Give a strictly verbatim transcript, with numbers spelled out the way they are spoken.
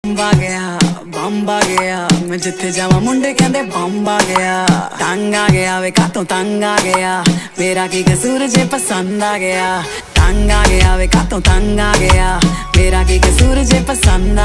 Bomb ਆ ਗਿਆ bomb ਆ ਗਿਆ ਮੈਂ ਜਿੱਥੇ ਜਾਵਾਂ ਮੁੰਡੇ ਕਹਿੰਦੇ ਬੰਬ ਆ ਗਿਆ। ਤੰਗ ਆ ਗਿਆ ਵੇ ਕਾਤੋਂ ਤੰਗ ਆ ਗਿਆ ਮੇਰਾ ਕੀ ਕਸੂਰ ਜੇ ਪਸੰਦ ਆ ਗਿਆ। ਤੰਗ ਆ ਗਿਆ ਵੇ ਕਾਤੋਂ ਤੰਗ ਆ ਗਿਆ ਮੇਰਾ ਕੀ ਕਸੂਰ ਜੇ ਪਸੰਦ ਆ